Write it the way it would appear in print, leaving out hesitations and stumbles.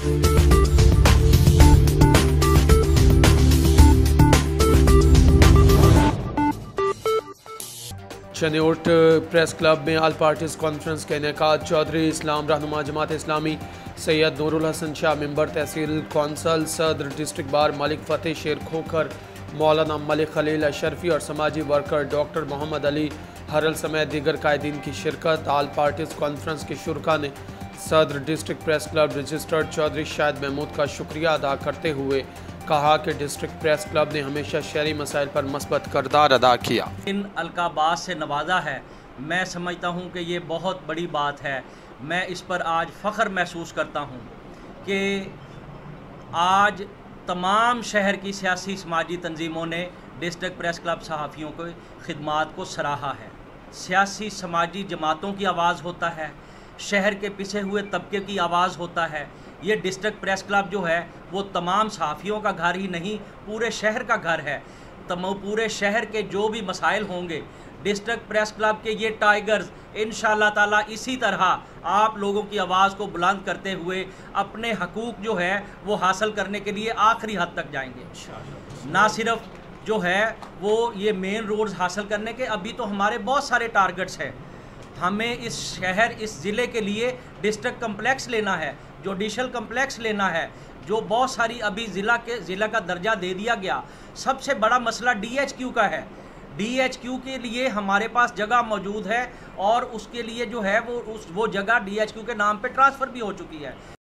शनियोट press club में आल parties conference का इनेकाद। चौधरी इस्लाम रहनुमा जमात इस्लामी सैयद नूरुल हसन शाह मेंबर तहसील कौंसल सदर डिस्ट्रिक्ट बार मलिक फ़तेह शेर खोखर मौलाना मलिक खलील अशरफी और समाजी वर्कर डॉक्टर मोहम्मद अली हरल समेत दीगर कायदीन की शिरकत। आल पार्टीज कॉन्फ्रेंस के शुरका ने सदर district press club registered Chaudhry Shahid Mahmood का शुक्रिया अदा करते हुए कहा कि डिस्ट्रिक्ट प्रेस क्लब ने हमेशा शहरी मसाइल पर मस्बत किरदार अदा किया। इन अलकाबात से नवाजा है, मैं समझता हूँ कि ये बहुत बड़ी बात है। मैं इस पर आज फ़ख्र महसूस करता हूँ कि आज तमाम शहर की सियासी समाजी तंजीमों ने डिस्ट्रिक्ट प्रेस क्लब सहाफ़ियों के खिदमात को सराहा है। सियासी समाजी जमातों की आवाज़ होता है, शहर के पिछे हुए तबके की आवाज़ होता है। ये डिस्ट्रिक्ट प्रेस क्लब जो है वो तमाम सहाफ़ियों का घर ही नहीं, पूरे शहर का घर है। पूरे शहर के जो भी मसाइल होंगे, डिस्ट्रिक्ट प्रेस क्लब के ये टाइगर्स इंशाअल्लाह ताला इसी तरह आप लोगों की आवाज़ को बुलंद करते हुए अपने हकूक़ जो है वो हासिल करने के लिए आखिरी हद तक जाएंगे। ना सिर्फ जो है वो ये मेन रोड्स हासिल करने के, अभी तो हमारे बहुत सारे टारगेट्स हैं। हमें इस शहर, इस ज़िले के लिए डिस्ट्रिक्ट कम्प्लेक्स लेना है, जुडिशल कम्प्लेक्स लेना है, जो बहुत सारी अभी ज़िला का दर्जा दे दिया गया। सबसे बड़ा मसला DHQ का है। DHQ के लिए हमारे पास जगह मौजूद है और उसके लिए जो है वो जगह DHQ के नाम पे ट्रांसफ़र भी हो चुकी है।